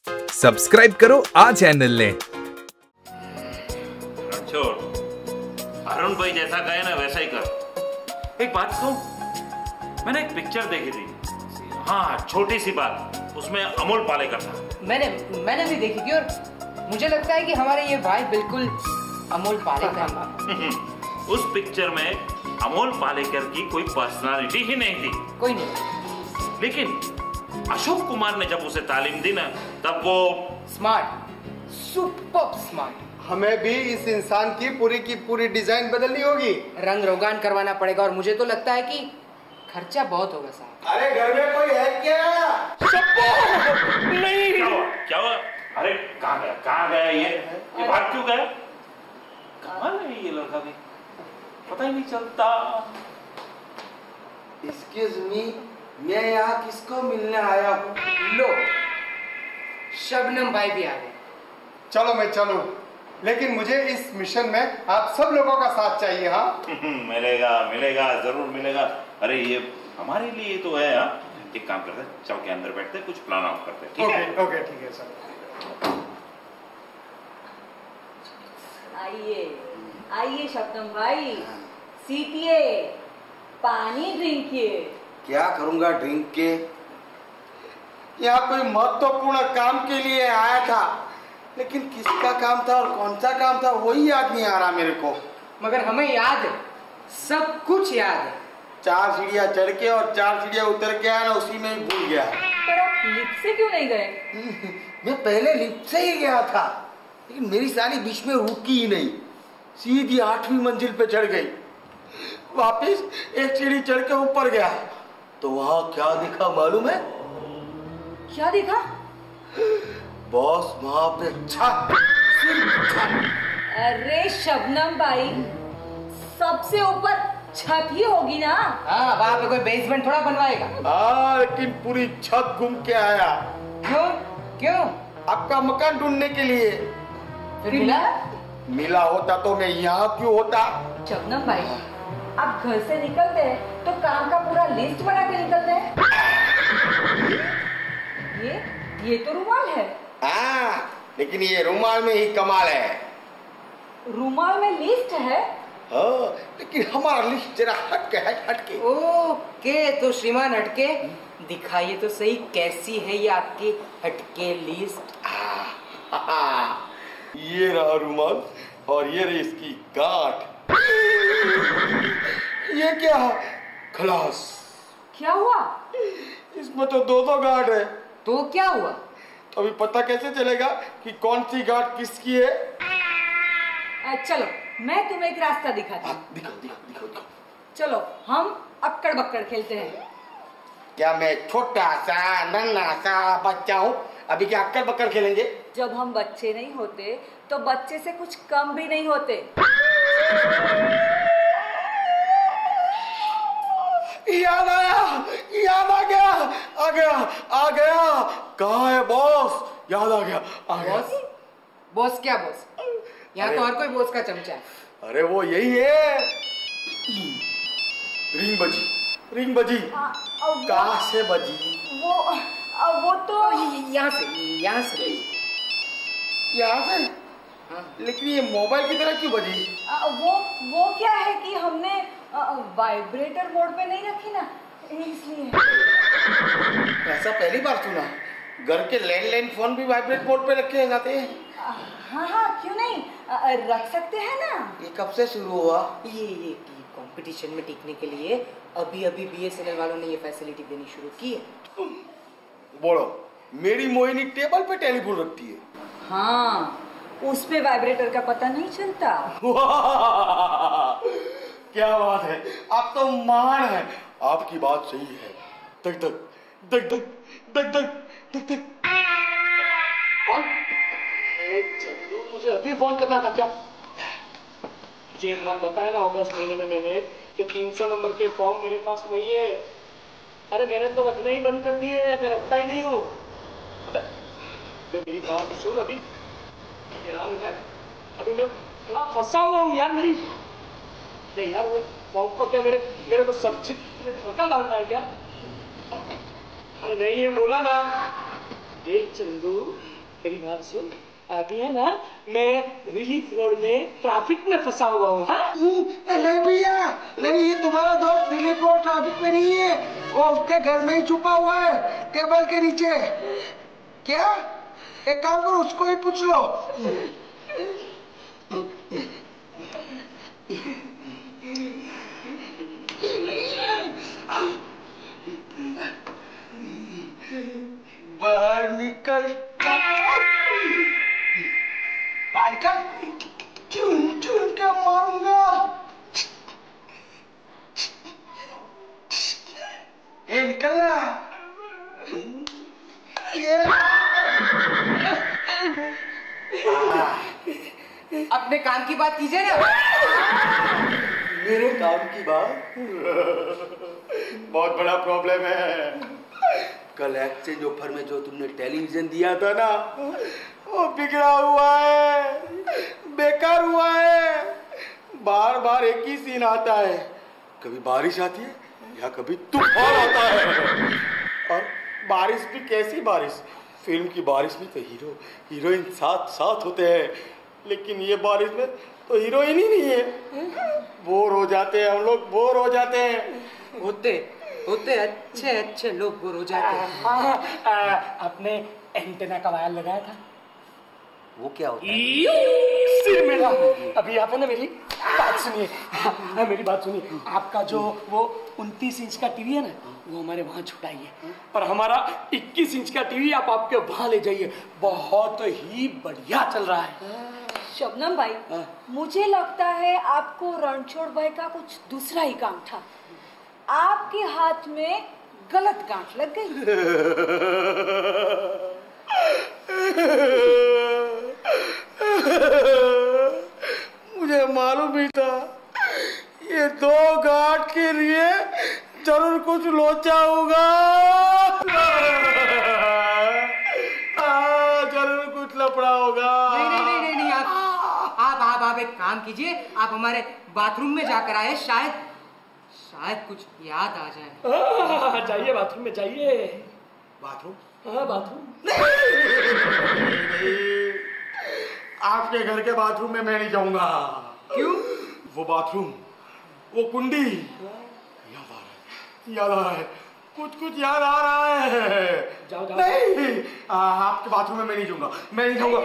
Subscribe करो आ channel ने। छोड़, अरुण भाई जैसा कहे ना वैसा ही कर। एक बात कहूं, मैंने एक पिक्चर देखी थी, हाँ छोटी सी बात, उसमें अमोल पालेकर था। मैंने भी देखी थी और मुझे लगता है कि हमारे ये भाई बिल्कुल अमोल पालेकर। उस पिक्चर में अमोल पालेकर की कोई पर्सनालिटी ही नहीं थी, कोई नहीं, लेकिन अशोक कुमार ने जब उसे तालीम दी ना, तब वो स्मार्ट, सुपर स्मार्ट। हमें भी इस इंसान की पूरी डिजाइन बदलनी होगी, रंग रोगान करवाना पड़ेगा और मुझे तो लगता है कि खर्चा बहुत होगा साहब। अरे घर में कोई है क्या? नहीं, क्या हुआ? अरे कहाँ गया ये भाग क्यों गया? कमाल है ये लड़का भी, पता ही नहीं चलता। एक्सक्यूज मी, मैं यहाँ किसको मिलने आया हूँ? लो, शबनम भाई भी आ गए। चलो मैं चलूं, लेकिन मुझे इस मिशन में आप सब लोगों का साथ चाहिए। हाँ मिलेगा जरूर मिलेगा। अरे ये हमारे लिए तो है। हाँ, एक काम करते हैं, चल के अंदर बैठते हैं, कुछ प्लान आउट करते हैं। ठीक है? ओके ठीक है सर। आइए शबनम भाई, सीटिए, पानी ड्रिंक किए। क्या करूंगा ड्रिंक के? यहाँ कोई महत्वपूर्ण काम के लिए आया था, लेकिन किसका काम था और कौन सा काम था वही याद नहीं आ रहा मेरे को। मगर हमें याद है, सब कुछ याद है। 4 सीढ़ियाँ चढ़ के और 4 सीढ़ियाँ उतर के आया ना, उसी में ही भूल गया। पर आप लिफ्ट से क्यों नहीं गए? मैं पहले लिफ्ट से ही गया था, लेकिन मेरी साली बीच में रुकी ही नहीं, सीधी 8वीं मंजिल पे चढ़ गई। वापिस एक सीढ़ी चढ़ के ऊपर गया तो वहां क्या दिखा मालूम है? क्या देखा? बॉस वहां पे छत। अरे शबनम भाई, सबसे ऊपर छत ही होगी ना। हाँ, वहाँ पे कोई बेसमेंट थोड़ा बनवाएगा। हाँ, लेकिन पूरी छत घूम के आया। क्यों? आपका मकान ढूंढने के लिए। फिर मिला होता तो मैं यहाँ क्यों होता? शबनम भाई, आप घर से निकलते हैं तो काम का पूरा लिस्ट बना के निकलते हैं। ये तो रुमाल है। हाँ, लेकिन ये रुमाल में ही कमाल है। रुमाल में लिस्ट है? हाँ, लेकिन हमारा लिस्ट जरा हटके। ओके, तो श्रीमान हटके दिखाइए तो सही, कैसी है ये आपकी हटके लिस्ट? ये रहा रुमाल और ये रही इसकी गांठ। ये क्या? खलास। क्या हुआ? इसमें तो 2 गांठ है। तो क्या हुआ? तो अभी पता कैसे चलेगा कि कौन सी गांठ किसकी है? चलो मैं तुम्हें एक रास्ता दिखाती हूँ। दिखाओ। चलो हम अक्कड़ बक्कड़ खेलते हैं। क्या मैं छोटा सा नन्हा सा बच्चा हूँ? अभी क्या अक्कड़ बक्कड़ खेलेंगे? जब हम बच्चे नहीं होते तो बच्चे से कुछ कम भी नहीं होते। याद आ गया। कहाँ है बॉस? याद आ गया। बॉस क्या बॉस? यहाँ तो हर कोई बॉस का चमचा है। अरे वो यही है। रिंग बजी। कहाँ से बजी? वो तो यहाँ से। हाँ। लेकिन ये मोबाइल की तरह क्यों बजी? वो क्या है कि हमने वाइब्रेटर मोड पे नहीं रखी ना, इसलिए। ऐसा पहली बार सुना। घर के लैंडलाइन फोन भी वाइब्रेट मोड पे रखे जाते हैं? हाँ, क्यों नहीं, रख सकते हैं ना। ये कब से शुरू हुआ? ये कंपटीशन में टिकने के लिए अभी BSNL वालों ने ये फैसिलिटी देनी शुरू की है। बोलो, मेरी मोहिनी टेबल पे टेलीफोन रखती है। हाँ, उस पे वाइब्रेटर का पता नहीं चलता। क्या बात है, आप तो महान हैं। आपकी बात सही है। दग मुझे अभी फोन करना था क्या? मुझे एक बात बताया ना, अगस्त महीने में मैंने कि 300 नंबर के फॉर्म मेरे पास नहीं है। अरे मैंने तो रखना ही बंद कर दिए, मैं रखता ही नहीं हूँ। मेरी बात सुन, अभी मैं फंसा हुआ हूँ यार। नहीं यार, वो फॉर्म को क्या मेरे को सब धक्का डालना है क्या? अरे नहीं, ये बोला ना, देख चंदू, मेरी बात सुन, अभी है ना मैं रिलीफ रोड में ट्रैफिक में फंसा हुआ हूँ। नहीं भैया, नहीं, ये तुम्हारा दोस्त दिलीप रोड ट्रैफिक में नहीं है, वो उसके घर में ही छुपा हुआ है टेबल के नीचे। क्या? एक काम करो, उसको ही पूछ लो। बाहर निकल, चुन चुन के मारूंगा। ये निकलना, ये अपने काम की बात कीजिए ना। मेरे काम की बात? बहुत बड़ा प्रॉब्लम है। कल एक्सचेंज ऑफर में जो तुमने टेलीविजन दिया था ना, वो बिगड़ा हुआ है, बेकार हुआ है। बार बार एक ही सीन आता है, कभी बारिश आती है या कभी तूफान आता है। और बारिश भी कैसी बारिश? फिल्म की बारिश में तो हीरो हीरोइन साथ साथ होते हैं, लेकिन ये बारिश में तो हीरोइन ही नहीं है। बोर हो जाते हैं हम लोग, बोर हो जाते हैं। होते अच्छे अच्छे लोग बोर हो जाते हैं। आपने एंटेना का वायर लगाया था? वो क्या होता है? सिर मेरा। अभी आप है ना, मेरी बात सुनिए। मेरी बात सुनिए। आपका जो वो 29 इंच का टीवी है ना, वो हमारे वहाँ छुटाइए, और हमारा 21 इंच का टीवी आप आपके वहाँ ले जाइए। बहुत ही बढ़िया चल रहा है। शबनम भाई, मुझे लगता है आपको रणछोड़ भाई का कुछ दूसरा ही काम था। आपके हाथ में गलत गांठ लग गई। मुझे मालूम ही था, ये 2 गांठ के लिए जरूर कुछ लोचा होगा। जरूर कुछ लफड़ा होगा। नहीं, आप एक काम कीजिए, आप हमारे बाथरूम में जाकर आए, शायद कुछ याद आ जाए। जाइए बाथरूम में, जाइए। बाथरूम? हाँ, बाथरूम। आपके घर के बाथरूम में मैं नहीं जाऊंगा। क्यों? वो बाथरूम, वो कुंडी याद आ रहा है, कुछ याद आ रहा है। जाओ। नहीं, आपके बाथरूम में मैं नहीं जाऊंगा, मैं नहीं जाऊंगा।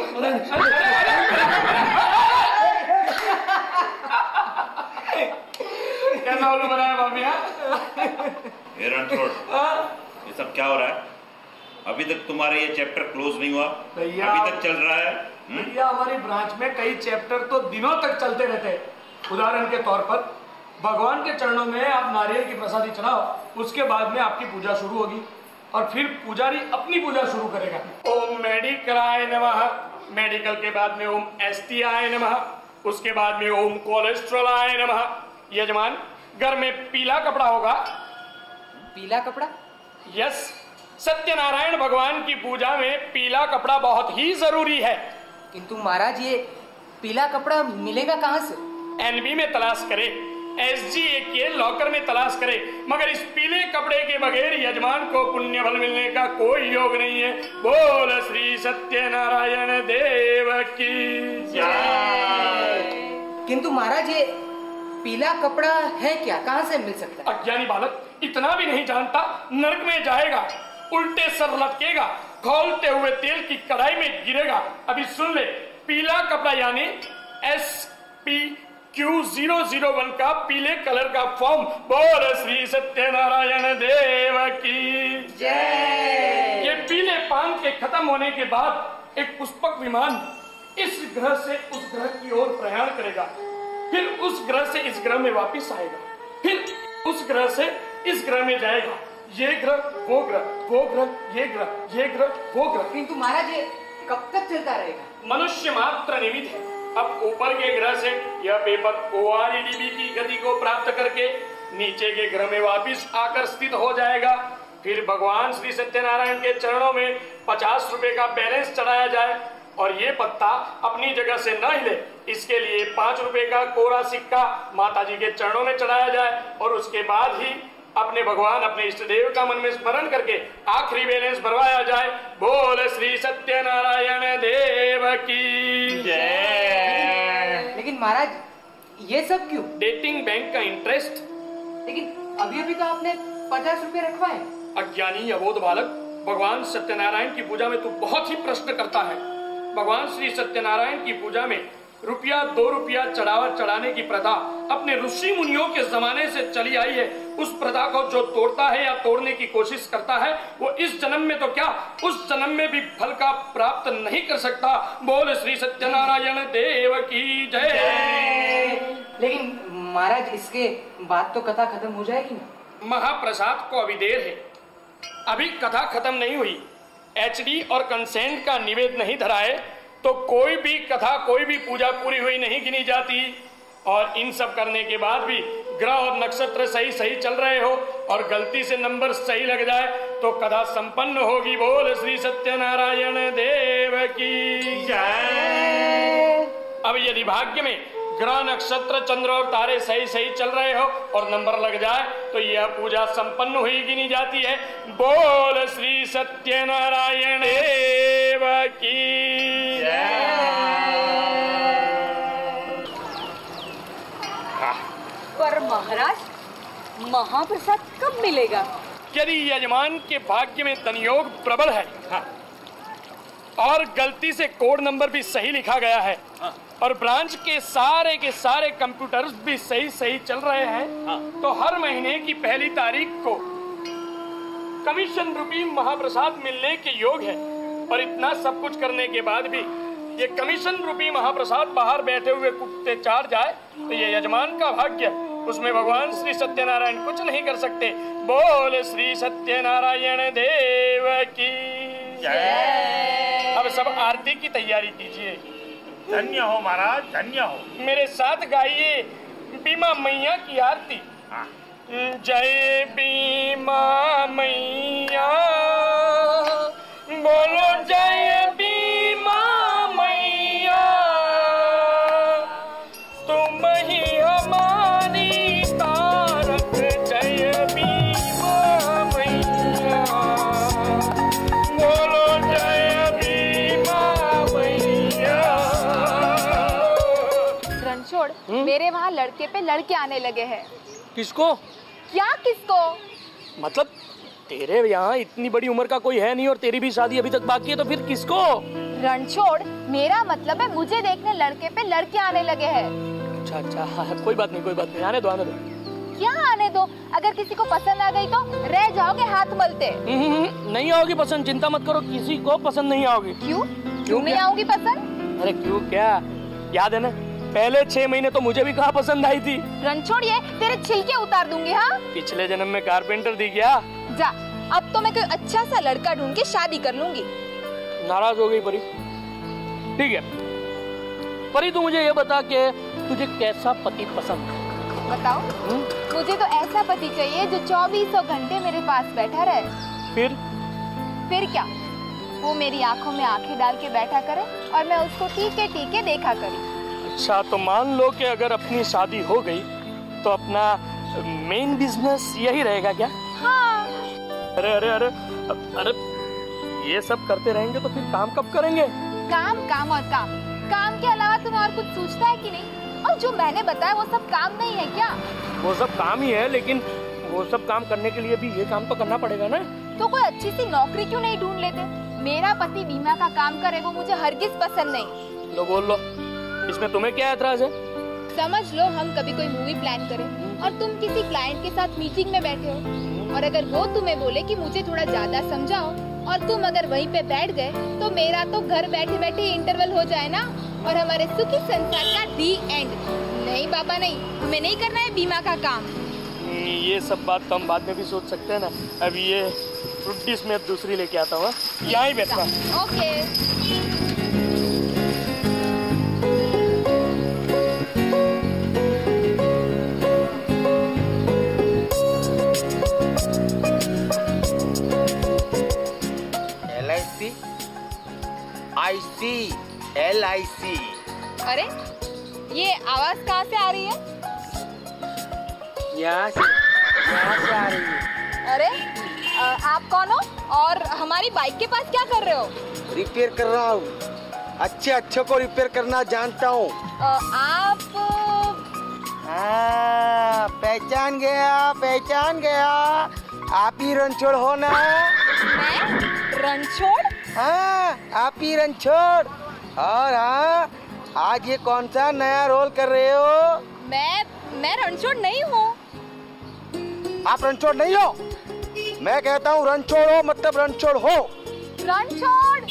कैसा उल्लू बनाया मामिया? रणछोड़, ये सब क्या हो रहा है? अभी तक तुम्हारा ये चैप्टर क्लोज नहीं हुआ, भैया अभी तक चल रहा है। भैया, हमारी ब्रांच में कई चैप्टर तो दिनों तक चलते रहते हैं। उदाहरण के तौर पर, भगवान के चरणों में आप नारियल की प्रसादी चढ़ाओ, उसके बाद में आपकी पूजा शुरू होगी, और फिर पुजारी अपनी पूजा शुरू करेगा। ओम मेडिकलाय नमः, मेडिकल के बाद में ओम एसटीआय नमः, उसके बाद में ओम कोलेस्ट्रॉलाय नमः। यजमान, घर में पीला कपड़ा होगा। पीला कपड़ा? यस, सत्यनारायण भगवान की पूजा में पीला कपड़ा बहुत ही जरूरी है। किंतु महाराज, ये पीला कपड़ा मिलेगा कहाँ से? एनबी में तलाश करे, SGA के लॉकर में तलाश करे, मगर इस पीले कपड़े के बगैर यजमान को पुण्य फल मिलने का कोई योग नहीं है। बोल श्री सत्यनारायण देव की जय। किंतु महाराज, ये पीला कपड़ा है क्या? कहाँ से मिल सकता है? अज्ञानी बालक, इतना भी नहीं जानता? नरक में जाएगा, उल्टे सर लटकेगा, खौलते हुए तेल की कढ़ाई में गिरेगा। अभी सुन ले, पीला कपड़ा यानी SPQ001 का पीले कलर का फॉर्म। बोल श्री सत्यनारायण देव की जय। ये पीले पान के खत्म होने के बाद एक पुष्पक विमान इस ग्रह से उस ग्रह की ओर प्रयाण करेगा, फिर उस ग्रह से इस ग्रह में वापिस आएगा, फिर उस ग्रह से इस ग्रह में जाएगा। ये ग्रह, वो ग्रह, वो ग्रह, ये ग्रह, ये ग्रह, वो ग्रह। किंतु महाराज, ये कब तक चलता रहेगा? मनुष्य मात्र निमित्त है। अब ऊपर के ग्रह से यह पेपर OREDB की गति को प्राप्त करके नीचे के ग्रह में वापिस आकर स्थित हो जाएगा। फिर भगवान श्री सत्यनारायण के चरणों में 50 रुपए का बैलेंस चढ़ाया जाए, और ये पत्ता अपनी जगह से न हिले, इसके लिए 5 रुपए का कोरा सिक्का माता जी के चरणों में चढ़ाया जाए, और उसके बाद ही अपने भगवान, अपने इष्ट देव का मन में स्मरण करके आखिरी बैलेंस भरवाया जाए। बोल श्री सत्यनारायण की जय। लेकिन महाराज ये सब क्यों? डेटिंग बैंक का इंटरेस्ट। लेकिन अभी अभी तो आपने 50 रुपए रखवाए। अज्ञानी अबोध बालक, भगवान सत्यनारायण की पूजा में तू बहुत ही प्रश्न करता है। भगवान श्री सत्यनारायण की पूजा में रुपया 2 रुपया चढ़ावा चढ़ाने की प्रथा अपने ऋषि मुनियों के जमाने से चली आई है। उस प्रथा को जो तोड़ता है या तोड़ने की कोशिश करता है वो इस जन्म में तो क्या, उस जन्म में भी फल का प्राप्त नहीं कर सकता। बोल श्री सत्यनारायण देव की जय। लेकिन महाराज इसके बाद तो कथा खत्म हो जाएगी ना? महाप्रसाद को अभी देर है, अभी कथा खत्म नहीं हुई। एचडी और कंसेंट का निवेद नहीं धराए तो कोई भी कथा, कोई भी पूजा पूरी हुई नहीं गिनी जाती। और इन सब करने के बाद भी ग्रह और नक्षत्र सही सही चल रहे हो और गलती से नंबर सही लग जाए तो कथा संपन्न होगी। बोल श्री सत्यनारायण देव की जय। अब यदि भाग्य में ग्रह नक्षत्र चंद्र और तारे सही सही चल रहे हो और नंबर लग जाए तो यह पूजा संपन्न हुई गिनी जाती है। बोल श्री सत्यनारायण देव की पर महाराज महाप्रसाद कब मिलेगा? यदि यजमान के भाग्य में धनयोग प्रबल है और गलती से कोड नंबर भी सही लिखा गया है और ब्रांच के सारे कंप्यूटर्स भी सही सही चल रहे हैं तो हर महीने की पहली तारीख को कमीशन रूपी महाप्रसाद मिलने के योग है। और इतना सब कुछ करने के बाद भी ये कमीशन रूपी महाप्रसाद बाहर बैठे हुए कुत्ते चाट जाए तो ये यजमान का भाग्य, उसमें भगवान श्री सत्यनारायण कुछ नहीं कर सकते। बोल श्री सत्यनारायण देव की जय। अब सब आरती की तैयारी कीजिए। धन्य हो महाराज, धन्य हो। मेरे साथ गाइए बीमा मैया की आरती। जय बीमा मैया, बोलो जय बीमा मैया, तुम ही हमारी तारक। जय बीमा मैया, बोलो जय बीमा मैया। रणछोड़, मेरे वहाँ लड़के पे लड़के आने लगे हैं। किसको? क्या किसको? मतलब तेरे यहाँ इतनी बड़ी उम्र का कोई है नहीं और तेरी भी शादी अभी तक बाकी है तो फिर किसको? रणछोड़, मेरा मतलब है मुझे देखने लड़के पे लड़के आने लगे हैं। अच्छा अच्छा, कोई बात नहीं, आने दो आने दो। क्या आने दो? अगर किसी को पसंद आ गई तो रह जाओगे हाथ मलते। नहीं आओगी पसंद, चिंता मत करो, किसी को पसंद नहीं आओगी। क्यों नहीं आओगी पसंद? अरे क्यों क्या, याद है ना पहले 6 महीने तो मुझे भी कहाँ पसंद आई थी। रणछोड़, ये तेरे छिलके उतार दूंगी। हाँ, पिछले जन्म में कारपेंटर थी क्या? जा, अब तो मैं कोई अच्छा सा लड़का ढूंढ के शादी कर लूंगी। नाराज हो गई परी? ठीक है परी, तू मुझे ये बता के तुझे कैसा पति पसंद है? बताओ। मुझे तो ऐसा पति चाहिए जो 24 घंटे मेरे पास बैठा रहे। फिर क्या, वो मेरी आंखों में आंखें डाल के बैठा करे और मैं उसको टीके टीके देखा करी। अच्छा, तो मान लो कि अगर अपनी शादी हो गई तो अपना मेन बिजनेस यही रहेगा क्या? हाँ। अरे अरे अरे अरे, ये सब करते रहेंगे तो फिर काम कब करेंगे? काम और काम के अलावा तुम्हें और कुछ सोचता है कि नहीं? और जो मैंने बताया वो सब काम नहीं है क्या? वो सब काम ही है, लेकिन वो सब काम करने के लिए भी ये काम तो करना पड़ेगा ना। तो कोई अच्छी सी नौकरी क्यों नहीं ढूंढ लेते? मेरा पति बीमा का काम करे वो मुझे हरगिज पसंद नहीं। लो बोल लो, इसमें तुम्हें क्या एतराज है? समझ लो हम कभी कोई मूवी प्लान करें और तुम किसी क्लाइंट के साथ मीटिंग में बैठे हो और अगर वो तुम्हें बोले कि मुझे थोड़ा ज्यादा समझाओ और तुम अगर वहीं पे बैठ गए तो मेरा तो घर बैठे बैठे इंटरवल हो जाए ना और हमारे सुखी संसार का दी एंड। नहीं बाबा नहीं, हमें नहीं करना है बीमा का काम। ये सब बात तो हम बाद में भी सोच सकते हैं ना। अब ये फ्रूट डिश में दूसरी लेके आता हूँ, यहाँ ही बैठना। ओके। LIC। अरे ये आवाज कहाँ से आ रही है? यहाँ से आ रही है। अरे आप कौन हो और हमारी बाइक के पास क्या कर रहे हो? रिपेयर कर रहा हूँ। अच्छे को रिपेयर करना जानता हूँ। आप पहचान गया। आप ही रणछोड़ हो ना? मैं रणछोड़? हाँ, आप ही रणछोड़। और हाँ, आज ये कौन सा नया रोल कर रहे हो? मैं रणछोड़ नहीं हूँ। आप रणछोड़ नहीं हो? मैं कहता हूँ रणछोड़ हो मतलब रणछोड़ हो। रणछोड़।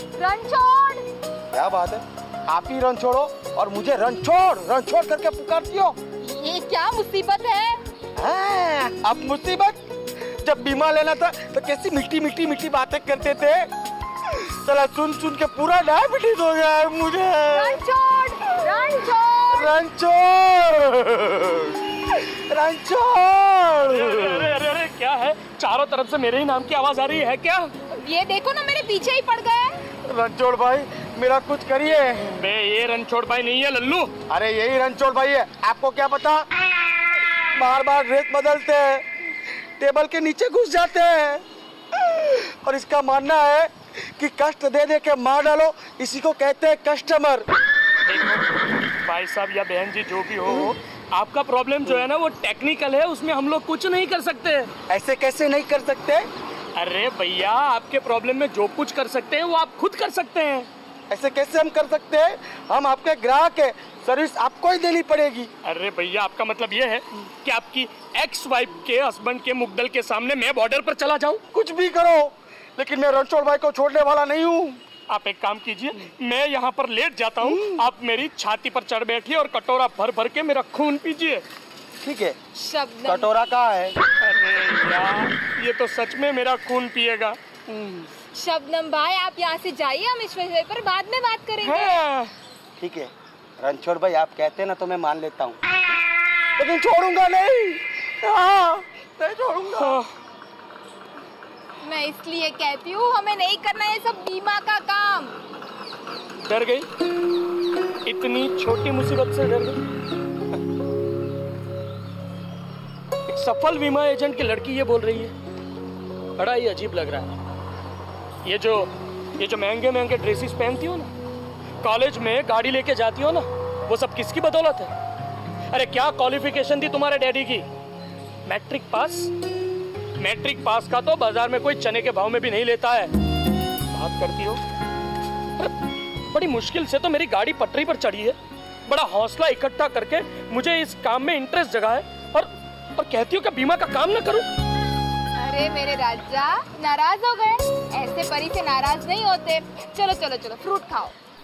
क्या बात है, आप ही रणछोड़ हो और मुझे रणछोड़ करके पुकारती हो? ये क्या मुसीबत है? हाँ, अब मुसीबत? जब बीमा लेना था तो कैसी मीठी बातें करते थे। चला सुन के पूरा डायबिटीज हो गया है मुझे। रणछोड़। अरे क्या है, चारों तरफ से मेरे ही नाम की आवाज आ रही है क्या? ये देखो ना, मेरे पीछे ही पड़ गए। रणछोड़ भाई, मेरा कुछ करिए। बे ये रणछोड़ भाई नहीं है लल्लू। अरे यही रणछोड़ भाई है, आपको क्या पता? बार ड्रेस बदलते हैं, टेबल के नीचे घुस जाते हैं और इसका मानना है कि कष्ट दे के मार डालो, इसी को कहते हैं कस्टमर। देखो भाई साहब या बहन जी, जो भी हो, आपका प्रॉब्लम जो है ना वो टेक्निकल है, उसमें हम लोग कुछ नहीं कर सकते। ऐसे कैसे नहीं कर सकते? अरे भैया, आपके प्रॉब्लम में जो कुछ कर सकते हैं वो आप खुद कर सकते हैं। ऐसे कैसे हम कर सकते हैं? हम आपके ग्राहक है, सर्विस आपको ही देनी पड़ेगी। अरे भैया, आपका मतलब ये है कि आपकी एक्स वाइफ के हस्बैंड के मुकदल के सामने मैं बॉर्डर पर चला जाऊं? कुछ भी करो, लेकिन मैं रणछोड़ भाई को छोड़ने वाला नहीं हूँ। आप एक काम कीजिए, मैं यहाँ पर लेट जाता हूँ, आप मेरी छाती पर चढ़ बैठिए और कटोरा भर के मेरा खून पीजिए। ठीक है। शब्नम। कटोरा कहाँ है? अरे यार, ये तो सच में मेरा खून पिएगा। शबनम भाई, आप यहाँ से जाइए, हम इस विषय पर बाद में बात करेंगे। हाँ। ठीक है रणछोड़ भाई, आप कहते हैं ना तो मैं मान लेता हूँ, लेकिन छोड़ूंगा नहीं। हाँ, नहीं छोड़ूंगा। हाँ। मैं इसलिए कहती हूँ हमें नहीं करना ये सब बीमा का काम। डर गई? इतनी छोटी मुसीबत से डर गई? एक सफल बीमा एजेंट की लड़की ये बोल रही है, बड़ा ही अजीब लग रहा है। ये जो महंगे ड्रेसेस पहनती हो ना, कॉलेज में गाड़ी लेके जाती हो ना, वो सब किसकी बदौलत है? अरे क्या क्वालिफिकेशन थी तुम्हारे डैडी की? मैट्रिक पास का तो बाजार में कोई चने के भाव में भी नहीं लेता है। बात करती हो, बड़ी मुश्किल से तो मेरी गाड़ी पटरी पर चढ़ी है, बड़ा हौसला इकट्ठा करके मुझे इस काम में इंटरेस्ट जगा है, और कहती हो कि बीमा का काम ना करूं। अरे मेरे राजा, नाराज हो गए? ऐसे परी से नाराज नहीं होते। चलो फ्रूट खाओ।